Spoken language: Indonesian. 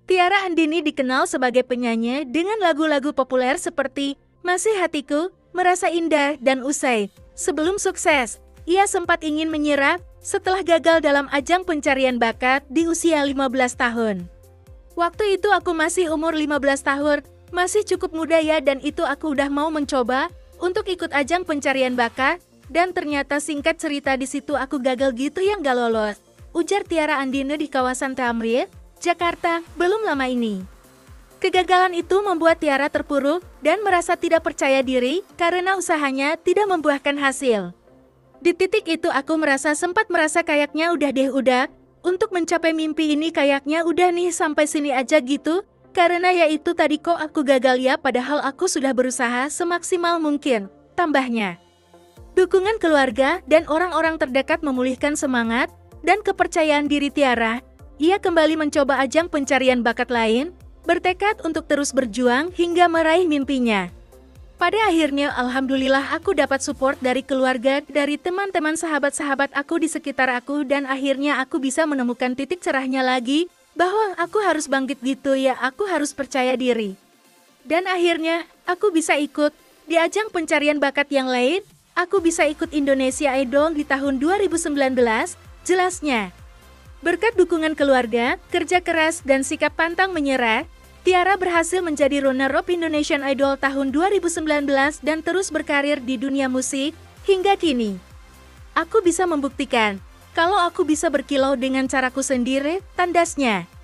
Tiara Andini dikenal sebagai penyanyi dengan lagu-lagu populer seperti Masih Hatiku, Merasa Indah, dan Usai. Sebelum sukses, ia sempat ingin menyerah setelah gagal dalam ajang pencarian bakat di usia 15 tahun. Waktu itu aku masih umur 15 tahun, masih cukup muda ya, dan itu aku udah mau mencoba untuk ikut ajang pencarian bakat, dan ternyata singkat cerita di situ aku gagal gitu yang gak lolos. Ujar Tiara Andini di kawasan Tamrin, Jakarta, belum lama ini. Kegagalan itu membuat Tiara terpuruk dan merasa tidak percaya diri karena usahanya tidak membuahkan hasil. Di titik itu aku sempat merasa kayaknya udah, untuk mencapai mimpi ini kayaknya udah nih sampai sini aja gitu, karena ya itu tadi kok aku gagal ya, padahal aku sudah berusaha semaksimal mungkin, tambahnya. Dukungan keluarga dan orang-orang terdekat memulihkan semangat dan kepercayaan diri Tiara. Ia kembali mencoba ajang pencarian bakat lain, bertekad untuk terus berjuang hingga meraih mimpinya. Pada akhirnya alhamdulillah aku dapat support dari keluarga, dari teman-teman sahabat-sahabat aku di sekitar aku, dan akhirnya aku bisa menemukan titik cerahnya lagi, bahwa aku harus bangkit gitu ya, aku harus percaya diri. Dan akhirnya aku bisa ikut di ajang pencarian bakat yang lain, aku bisa ikut Indonesia Idol di tahun 2019, jelasnya. Berkat dukungan keluarga, kerja keras, dan sikap pantang menyerah, Tiara berhasil menjadi runner-up Indonesian Idol tahun 2019 dan terus berkarir di dunia musik hingga kini. Aku bisa membuktikan kalau aku bisa berkilau dengan caraku sendiri, tandasnya.